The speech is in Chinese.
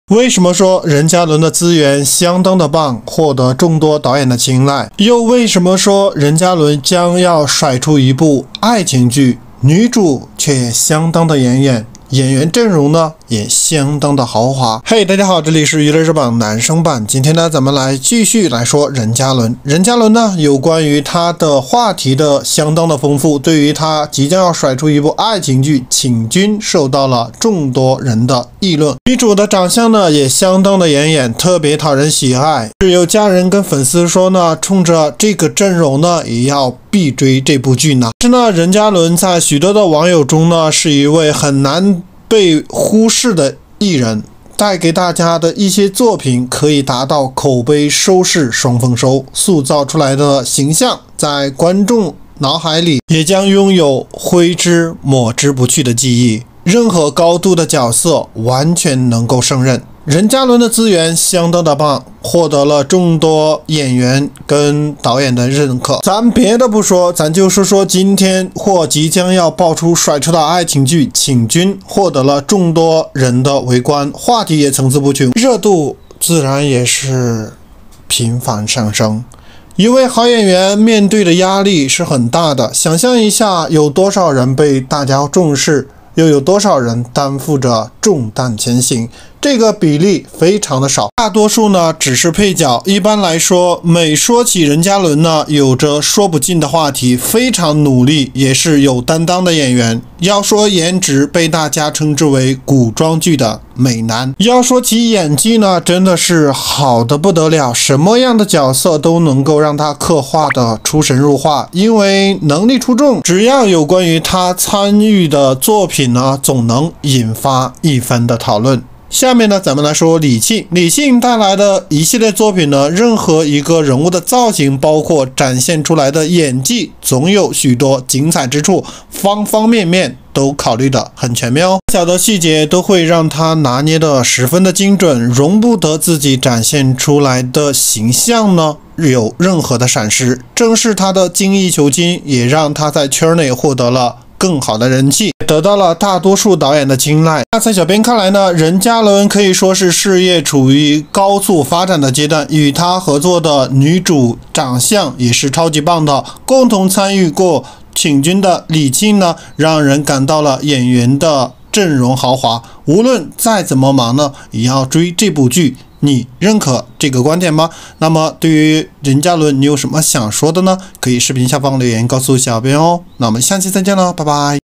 为什么说任嘉伦的资源相当的棒，获得众多导演的青睐？又为什么说任嘉伦将要甩出一部爱情剧，女主却也相当的养眼，演员阵容呢也相当的豪华？嘿，大家好，这里是娱乐日榜男生版。今天呢，咱们来继续来说任嘉伦。任嘉伦呢，有关于他的话题的相当的丰富。对于他即将要甩出一部爱情剧《请君》，受到了众多人的议论。女主的长相呢，也相当的养眼，特别讨人喜爱。是有家人跟粉丝说呢，冲着这个阵容呢，也要必追这部剧呢。是呢，任嘉伦在许多的网友中呢，是一位很难被忽视的艺人，带给大家的一些作品可以达到口碑收视双丰收，塑造出来的形象在观众脑海里也将拥有挥之抹之不去的记忆，任何高度的角色完全能够胜任。任嘉伦的资源相当的棒，获得了众多演员跟导演的认可。咱别的不说，咱就说说今天或即将要爆出甩出的爱情剧《请君》，获得了众多人的围观，话题也层出不穷，热度自然也是频繁上升。一位好演员面对的压力是很大的，想象一下，有多少人被大家重视，又有多少人担负着重担前行，这个比例非常的少，大多数呢只是配角。一般来说，每说起任嘉伦呢，有着说不尽的话题，非常努力，也是有担当的演员。要说颜值，被大家称之为古装剧的美男。要说其演技呢，真的是好的不得了，什么样的角色都能够让他刻画的出神入化，因为能力出众，只要有关于他参与的作品呢，总能引发一番的讨论。下面呢，咱们来说李沁。李沁带来的一系列作品呢，任何一个人物的造型，包括展现出来的演技，总有许多精彩之处，方方面面都考虑得很全面哦。小的细节都会让他拿捏得十分的精准，容不得自己展现出来的形象呢有任何的闪失。正是他的精益求精，也让他在圈内获得了更好的人气，得到了大多数导演的青睐。那在小编看来呢，任嘉伦可以说是事业处于高速发展的阶段，与他合作的女主长相也是超级棒的。共同参与过《请君》的李沁呢，让人感到了演员的阵容豪华。无论再怎么忙呢，也要追这部剧。你认可这个观点吗？那么对于任嘉伦，你有什么想说的呢？可以视频下方留言告诉小编哦。那我们下期再见了，拜拜。